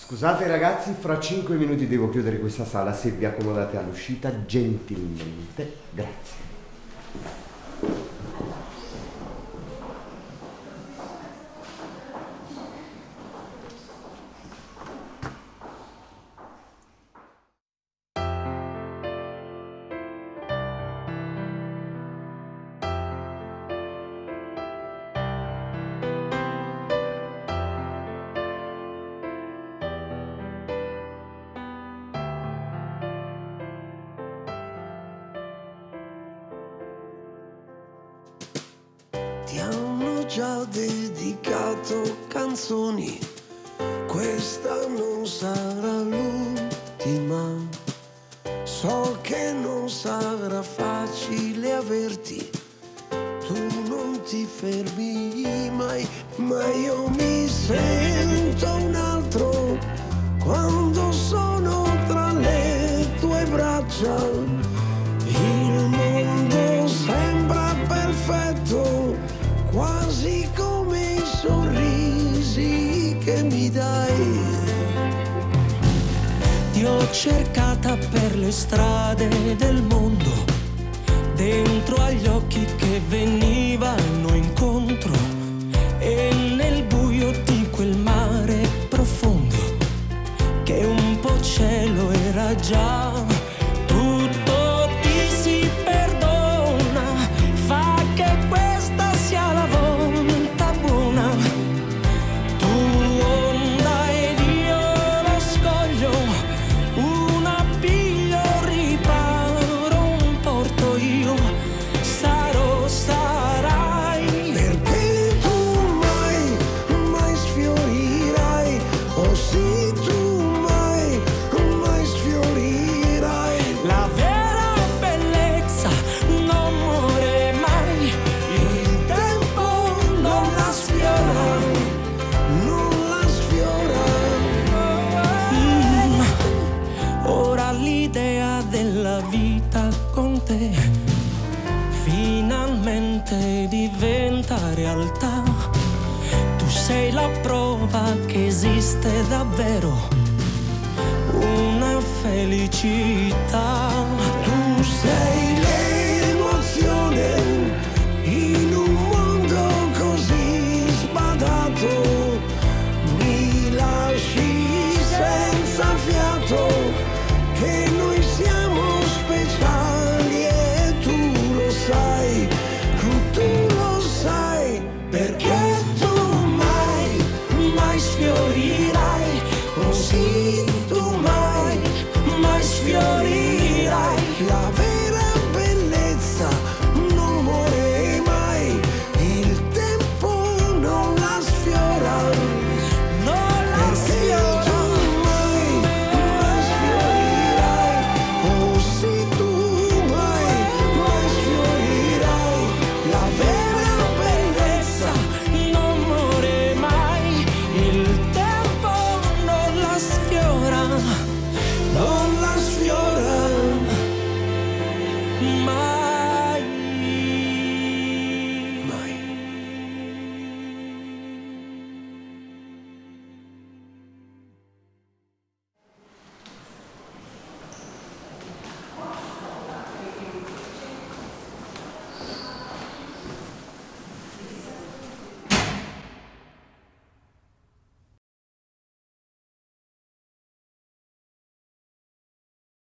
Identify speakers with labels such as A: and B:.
A: Scusate ragazzi, fra 5 minuti devo chiudere questa sala, se vi accomodate all'uscita gentilmente. Grazie.
B: Ti hanno già dedicato canzoni, questa non sarà l'ultima. So che non sarà facile averti, tu non ti fermi mai, ma io mi sento un altro quando sono tra le tue braccia. Il mondo sembra perfetto, quasi come i sorrisi che mi dai.
C: Ti ho cercata per le strade del mondo, dentro agli occhi che venivano incontro, e nel buio di quel mare profondo, che un po' cielo era già. Tutto ti si perdona, fa che questa sia la volta buona. Tu onda ed io lo scoglio, un appiglio, riparo, un porto io, sarò, sarai.
B: Perché tu mai, mai sfiorirai, oh sì tu mai, mai sfiorirai.
C: La vera bellezza non muore mai,
B: Il tempo non la sfiora, non la sfiora.
C: Ora l'idea della vita con te finalmente diventa realtà. Tu sei la prova che esiste davvero una felicità.
B: Tu sei l'emozione in un mondo così sbadato.